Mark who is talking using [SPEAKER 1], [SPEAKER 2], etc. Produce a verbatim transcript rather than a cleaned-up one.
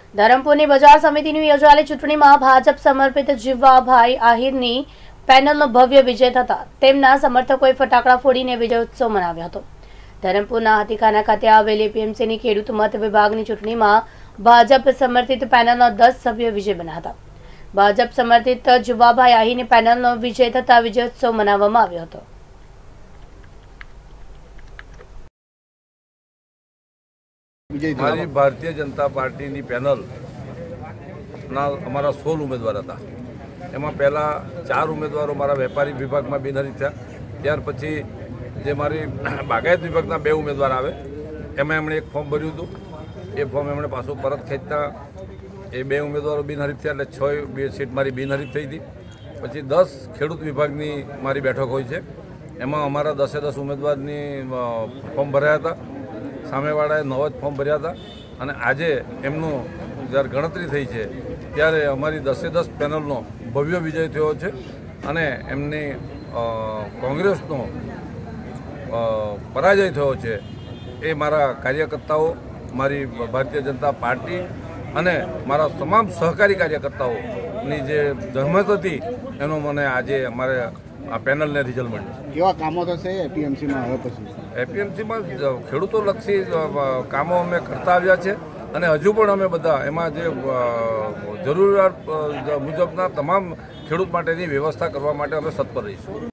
[SPEAKER 1] ધરમપુરની બજાર સમિતિની યોજાયેલી ચૂંટણીમાં ભાજપ સમર્પિત જીવાભાઈ આહિરની પેનલનો ભવ્ય વિજય થતા તેમના સમર્થકોએ ફટાકડા ફોડીને વિજયોત્સવ મનાવ્યો હતો। ધરમપુરના હાથીખાના ખાતે આવેલી એપીએમસીની ખેડૂત મત વિભાગની ચૂંટણીમાં ભાજપ સમર્થિત પેનલના દસ સભ્યો વિજય બન્યા હતા। ભાજપ સમર્થિત જીવાભાઈ આહિરની પેનલનો વિજય થતા વિજયોત્સવ મનાવવામાં આવ્યો હતો।
[SPEAKER 2] हमारी भारतीय जनता पार्टी की पेनल ना अमरा सोल उम्मीदवार था। एम पहला चार उम्मीदवारों मारा वेपारी विभाग में बिनहरीफ था। त्यार पछी जे मारी बागायत विभागना बे उम्मीदवार आवे एम एमणे एक फॉर्म भर्યું હતું। એ ફોર્મ એમણે પાછું પરત ખેંચતા એ બે ઉમેદવારો બિનહરીફ થયા, એટલે છ બે સીટ મારી બિનહરીફ થઈ હતી। પછી દસ ખેડૂત વિભાગની મારી બેઠક હોય છે, એમાં અમારા દસે દસ ઉમેદવારની ફોર્મ ભરાયા હતા। સામેવાળાએ નવ જ ફોર્મ ભર્યા હતા અને આજે એમનું જ્યારે ગણતરી થઈ છે ત્યારે અમારી દસે દસ પેનલનો ભવ્ય વિજય થયો છે અને એમની કોંગ્રેસનો પરાજય થયો છે। એ મારા કાર્યકર્તાઓ, મારી ભારતીય જનતા પાર્ટી અને મારા તમામ સહકારી કાર્યકર્તાઓની જે જહેમત હતી એનો મને આજે અમારે આ પેનલને રિઝલ્ટ મળ્યું છે।
[SPEAKER 3] કેવા કામો થશે એપીએમસીમાં હવે પછી?
[SPEAKER 2] એપીએમસીમાં ખેડૂતોલક્ષી કામો અમે કરતા આવ્યા છે અને હજુ પણ અમે બધા એમાં જે જરૂરિયાત મુજબના તમામ ખેડૂત માટેની વ્યવસ્થા કરવા માટે અમે સત્પર રહીશું।